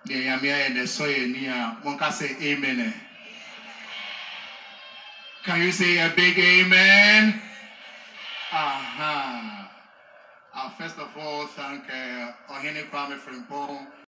The Yamia and the soy near Monka say amen. Can you say a big amen? First of all, thank Ohene Kwame Frimpong